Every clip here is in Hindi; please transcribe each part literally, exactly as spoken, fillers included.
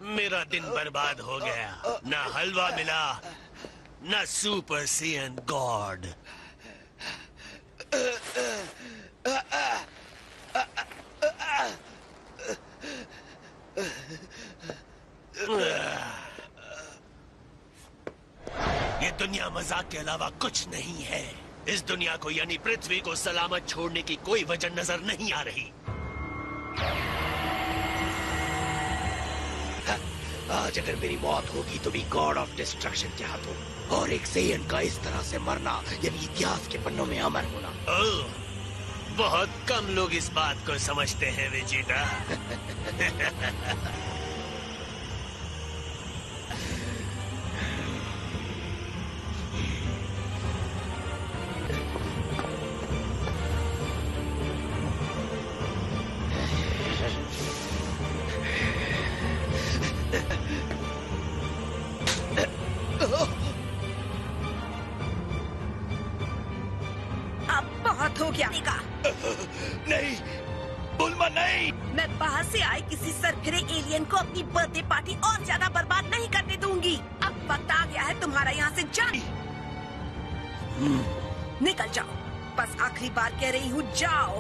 मेरा दिन बर्बाद हो गया। ना हलवा मिला, ना सुपर सीएन गॉड। ये दुनिया मजाक के अलावा कुछ नहीं है। इस दुनिया को यानी पृथ्वी को सलामत छोड़ने की कोई वजह नजर नहीं आ रही। आज अगर मेरी मौत होगी तो भी गॉड ऑफ डिस्ट्रक्शन के हाथों, और एक सेयन का इस तरह से मरना यानी इतिहास के पन्नों में अमर होना। ओह, बहुत कम लोग इस बात को समझते हैं वेजिटा। नहीं बुल्मा, नहीं। मैं बाहर से आए किसी सरफिरे एलियन को अपनी बर्थडे पार्टी और ज्यादा बर्बाद नहीं करने दूंगी। अब वक्त आ गया है तुम्हारा यहाँ से जाने। निकल जाओ, बस आखिरी बार कह रही हूँ, जाओ।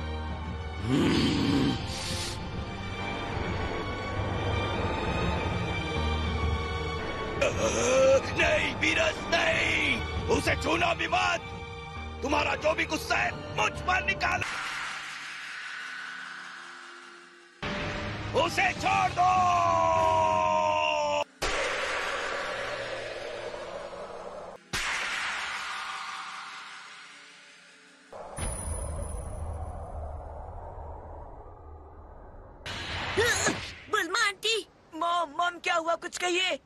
नहीं वीरस, नहीं, उसे छूना भी मत। तुम्हारा जो भी गुस्सा है मुझ पर निकालो। उसे छोड़ दो। बुल्मा आंटी। मॉम, मॉम क्या हुआ, कुछ कहिए।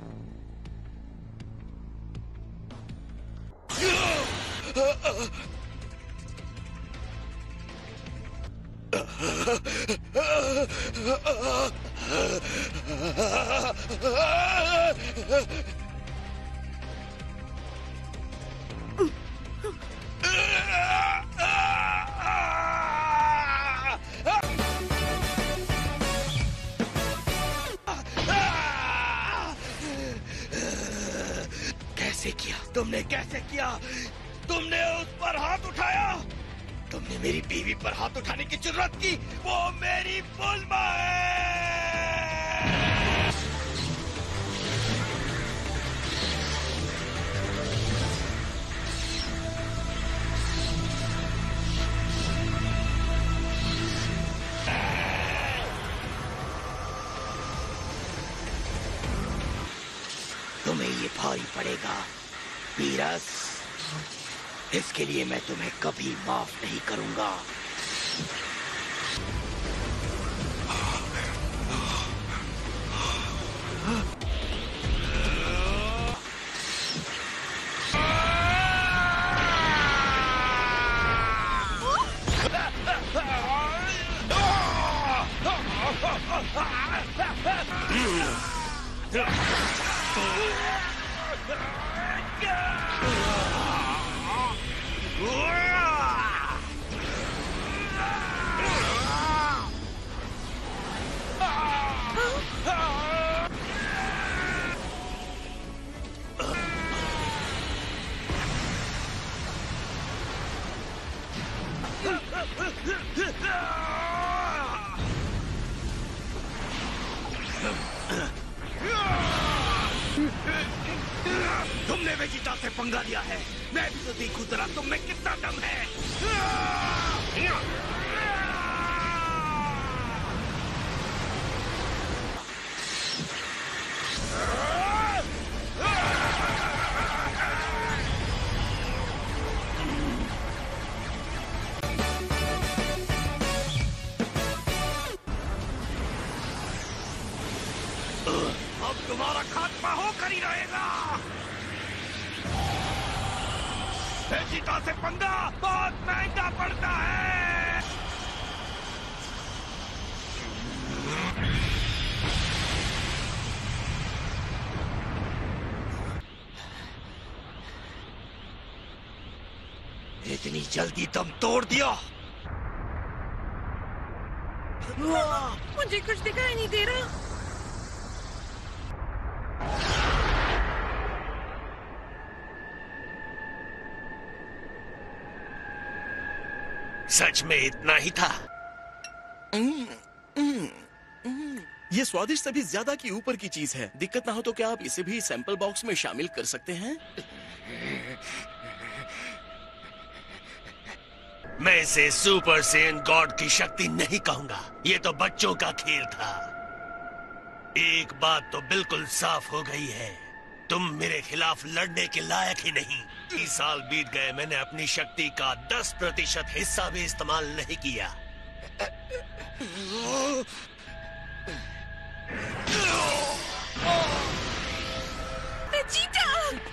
कैसे किया तुमने, कैसे किया तुमने? उस पर हाथ उठाया। तुमने मेरी बीवी पर हाथ उठाने की जरूरत की। वो मेरी बुल्मा है। तुम्हें ये भारी पड़ेगा वीरस। इसके लिए मैं तुम्हें कभी माफ नहीं करूंगा। तुमने वेजिटा से पंगा लिया है, मैं भी तो देखूं जरा तुम में कितना दम है। अब तुम्हारा खात्मा होकर ही रहेगा। वेजिटा से पंगा बहुत महंगा पड़ता है। इतनी जल्दी दम तोड़ दिया। मुझे कुछ दिखाई नहीं दे रहा। सच में इतना ही था? ये स्वादिष्ट से भी ज्यादा की ऊपर की चीज है। दिक्कत ना हो तो क्या आप इसे भी सैंपल बॉक्स में शामिल कर सकते हैं? मैं इसे सुपर सेन गॉड की शक्ति नहीं कहूंगा। ये तो बच्चों का खेल था। एक बात तो बिल्कुल साफ हो गई है, तुम मेरे खिलाफ लड़ने के लायक ही नहीं। तीस साल बीत गए, मैंने अपनी शक्ति का दस प्रतिशत हिस्सा भी इस्तेमाल नहीं किया। वेजिटा!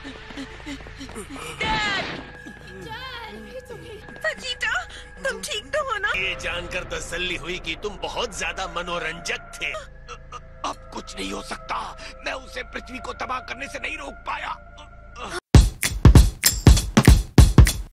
वेजिटा, तुम ठीक तो हो ना? ये जानकर तसल्ली हुई कि तुम बहुत ज्यादा मनोरंजक थे। अब कुछ नहीं हो सकता। मैं उसे पृथ्वी को तबाह करने से नहीं रोक पाया।